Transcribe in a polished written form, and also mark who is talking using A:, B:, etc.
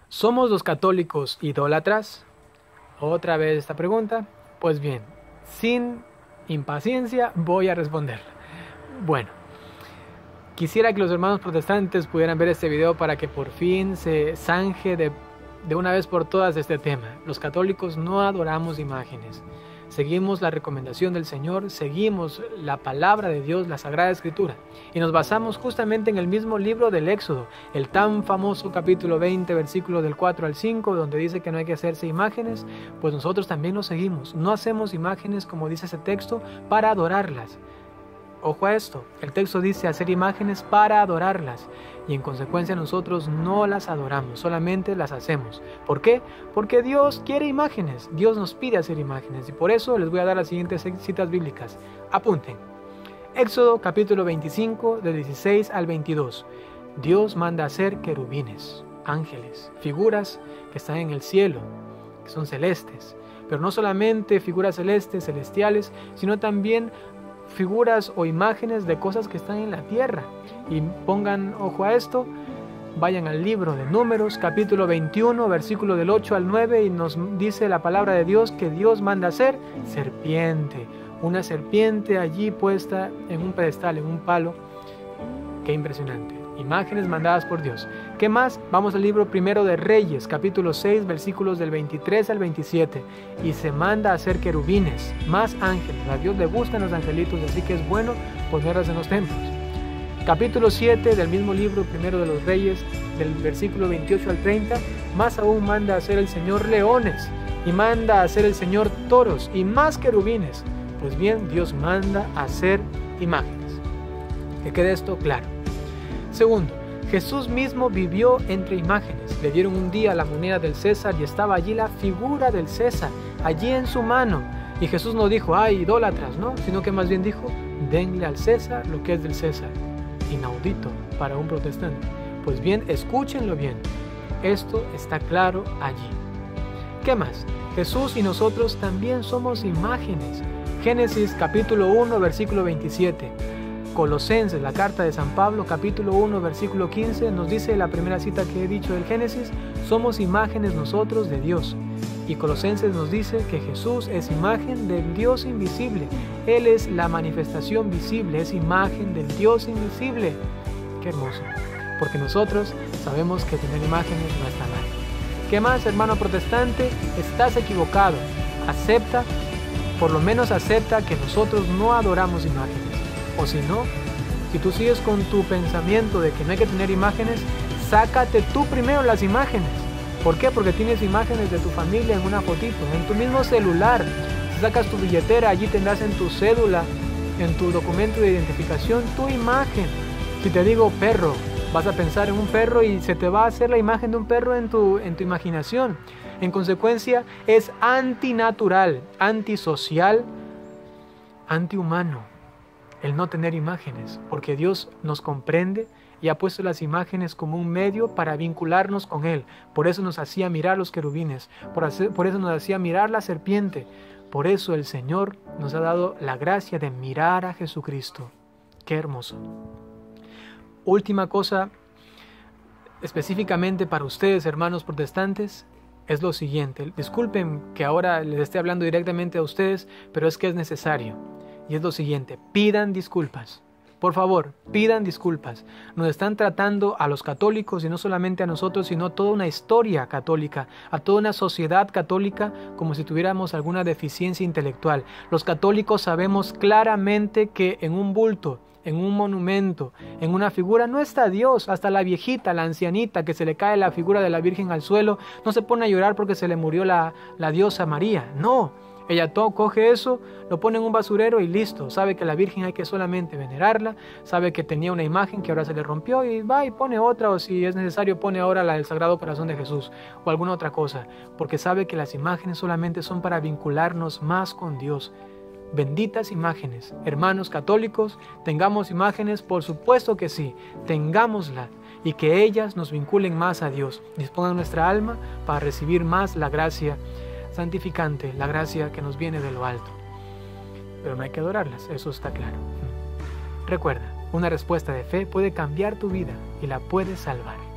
A: ¿Somos los católicos idólatras? Otra vez esta pregunta. Pues bien, sin impaciencia voy a responderla. Bueno, quisiera que los hermanos protestantes pudieran ver este video para que por fin se zanje de una vez por todas este tema. Los católicos no adoramos imágenes. Seguimos la recomendación del Señor, seguimos la palabra de Dios, la Sagrada Escritura, y nos basamos justamente en el mismo libro del Éxodo, el tan famoso capítulo 20, versículos del 4 al 5, donde dice que no hay que hacerse imágenes. Pues nosotros también lo seguimos. No hacemos imágenes, como dice ese texto, para adorarlas. Ojo a esto, el texto dice hacer imágenes para adorarlas, y en consecuencia nosotros no las adoramos, solamente las hacemos. ¿Por qué? Porque Dios quiere imágenes, Dios nos pide hacer imágenes, y por eso les voy a dar las siguientes citas bíblicas. Apunten. Éxodo capítulo 25, del 16 al 22. Dios manda hacer querubines, ángeles, figuras que están en el cielo, que son celestes, pero no solamente figuras celestes, celestiales, sino también figuras o imágenes de cosas que están en la tierra. Y pongan ojo a esto, vayan al libro de Números, capítulo 21, versículo del 8 al 9, y nos dice la palabra de Dios que Dios manda hacer serpiente, una serpiente allí puesta en un pedestal, en un palo. Qué impresionante. Imágenes mandadas por Dios. ¿Qué más? Vamos al libro primero de Reyes, capítulo 6, versículos del 23 al 27. Y se manda a hacer querubines, más ángeles. A Dios le gustan los angelitos, así que es bueno ponerlas en los templos. Capítulo 7 del mismo libro primero de los Reyes, del versículo 28 al 30. Más aún manda a hacer el Señor leones, y manda a hacer el Señor toros, y más querubines. Pues bien, Dios manda a hacer imágenes. Que quede esto claro. Segundo, Jesús mismo vivió entre imágenes. Le dieron un día la moneda del César y estaba allí la figura del César, allí en su mano. Y Jesús no dijo, ¡ay, idólatras!, ¿no? Sino que más bien dijo, denle al César lo que es del César. Inaudito para un protestante. Pues bien, escúchenlo bien. Esto está claro allí. ¿Qué más? Jesús y nosotros también somos imágenes. Génesis capítulo 1, versículo 27. Colosenses, la carta de San Pablo, capítulo 1, versículo 15, nos dice la primera cita que he dicho del Génesis, somos imágenes nosotros de Dios. Y Colosenses nos dice que Jesús es imagen del Dios invisible. Él es la manifestación visible, es imagen del Dios invisible. Qué hermoso, porque nosotros sabemos que tener imágenes no está mal. ¿Qué más, hermano protestante? Estás equivocado. Acepta, por lo menos acepta que nosotros no adoramos imágenes. O si no, si tú sigues con tu pensamiento de que no hay que tener imágenes, sácate tú primero las imágenes. ¿Por qué? Porque tienes imágenes de tu familia en una fotito, en tu mismo celular. Si sacas tu billetera, allí tendrás en tu cédula, en tu documento de identificación, tu imagen. Si te digo perro, vas a pensar en un perro y se te va a hacer la imagen de un perro en tu imaginación. En consecuencia, es antinatural, antisocial, antihumano el no tener imágenes, porque Dios nos comprende y ha puesto las imágenes como un medio para vincularnos con Él. Por eso nos hacía mirar los querubines, por eso nos hacía mirar la serpiente. Por eso el Señor nos ha dado la gracia de mirar a Jesucristo. ¡Qué hermoso! Última cosa, específicamente para ustedes, hermanos protestantes, es lo siguiente. Disculpen que ahora les esté hablando directamente a ustedes, pero es que es necesario. Y es lo siguiente, pidan disculpas. Por favor, pidan disculpas. Nos están tratando a los católicos, y no solamente a nosotros, sino a toda una historia católica, a toda una sociedad católica, como si tuviéramos alguna deficiencia intelectual. Los católicos sabemos claramente que en un bulto, en un monumento, en una figura, no está Dios. Hasta la viejita, la ancianita, que se le cae la figura de la Virgen al suelo, no se pone a llorar porque se le murió la diosa María. No. Ella coge eso, lo pone en un basurero y listo. Sabe que la Virgen hay que solamente venerarla, sabe que tenía una imagen que ahora se le rompió y va y pone otra, o si es necesario pone ahora la del Sagrado Corazón de Jesús o alguna otra cosa, porque sabe que las imágenes solamente son para vincularnos más con Dios. Benditas imágenes. Hermanos católicos, tengamos imágenes, por supuesto que sí, tengámoslas, y que ellas nos vinculen más a Dios, dispongan nuestra alma para recibir más la gracia santificante, la gracia que nos viene de lo alto. Pero no hay que adorarlas, eso está claro. Recuerda, una respuesta de fe puede cambiar tu vida y la puede salvar.